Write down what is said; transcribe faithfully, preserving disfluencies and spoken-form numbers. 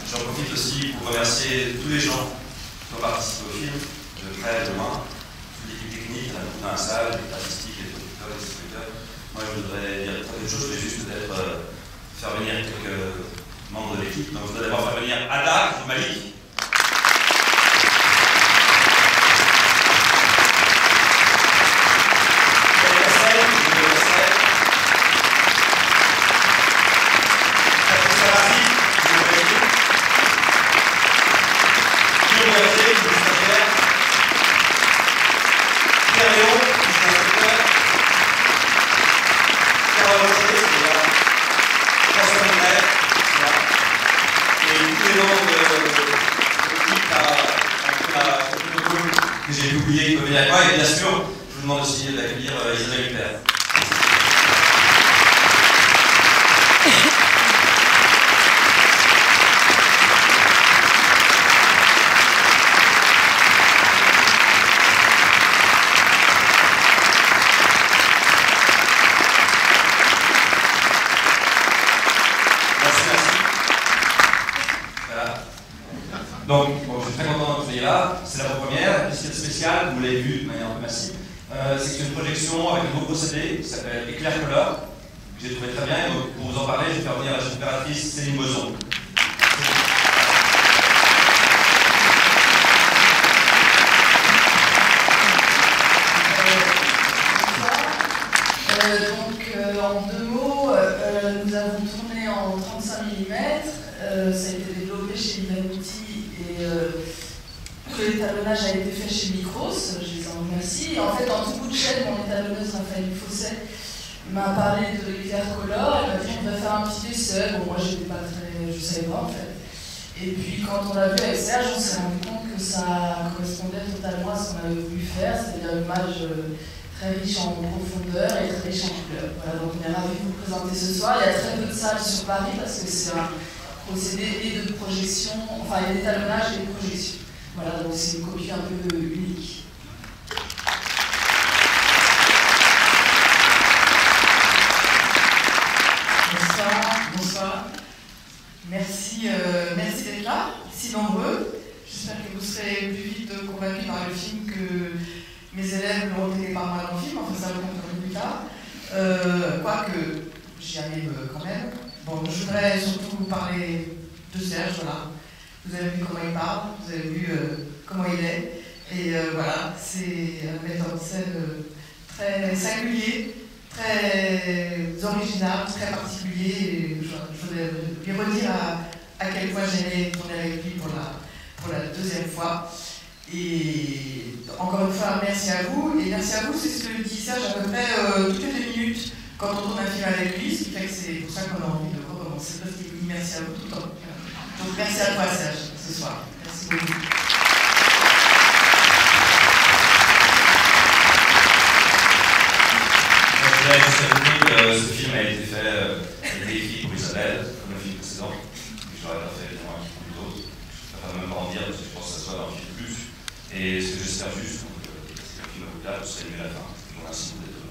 J'en profite aussi pour remercier tous les gens qui ont participé au film, de près, de loin, toute l'équipe technique, la beaucoup dans la salle, les artistiques, les producteurs, les distributeurs. Moi, je voudrais dire très peu de choses, je voulais juste peut-être euh, faire venir quelques membres de l'équipe. Donc, je voudrais d'abord faire venir Ada, du Mali. J'ai oublié de venir avec moi, et bien sûr, je vous demande aussi d'accueillir euh, Isabelle Huppert. Merci, merci. Voilà. Donc, bon, je suis très content que vous soyez là. C'est la première. Ce qui est spécial, vous l'avez vu de manière un peu massive, euh, c'est que c'est une projection avec un nouveau procédé qui s'appelle Éclair Color, que j'ai trouvé très bien. Et donc, pour vous en parler, je vais faire venir la chef opératrice Céline Boson. Euh, donc, euh, en deux mots, euh, nous avons tourné en trente-cinq millimètres. Euh, ça a été développé chez Livanouti et euh, le étalonnage a été fait chez Micros. Je les en remercie. Et en fait, en tout bout de chaîne, mon étalonneuse Raphaël Fosset m'a parlé de l'éclair color. Elle m'a dit on va faire un petit essai. Bon, moi, j'étais pas très, je savais pas en fait. Et puis, quand on l'a vu avec Serge, on s'est rendu compte que ça correspondait totalement à ce qu'on avait voulu faire, c'est-à-dire une image euh, très riche en profondeur et très riche en couleurs. Voilà, donc on est ravis de vous présenter ce soir. Il y a très peu de salles sur Paris parce que c'est un procédé et de projection, enfin et d'étalonnage et de projection. Voilà, donc c'est une copie un peu unique. Bonsoir, bonsoir. Merci, euh, merci d'être là, si nombreux. J'espère que vous serez plus vite convaincus par le film que mes élèves l'ont été par moi dans le film, enfin ça le comptera plus tard. Euh, Quoique, j'y arrive quand même. Bon, je voudrais surtout vous parler de Serge, voilà. Vous avez vu comment il parle, vous avez vu euh, comment il est. Et euh, voilà, c'est un metteur en scène euh, très singulier, très original, très particulier. Et je, je voudrais lui redire à, à quel point j'aimais tourner avec lui pour la, pour la deuxième fois. Et encore une fois, merci à vous. Et merci à vous, c'est ce que dit Serge à peu près euh, toutes les deux minutes quand on tourne un film avec lui, ce qui fait que c'est pour ça qu'on a envie de recommencer. Parce qu'il dit merci à vous tout le temps. Donc merci à toi Serge, ce soir. Merci beaucoup. Je voudrais juste ajouter que ce film a été fait, euh, a été écrit pour Isabelle, comme le film précédent. Je l'aurais pas fait évidemment avec beaucoup d'autres. Je ne peux même pas en dire parce que je pense que ça soit dans le film plus. Et ce que j'espère juste, donc, euh, c'est que le film vous plaît, vous serez aimé à la fin. Je vous remercie d'être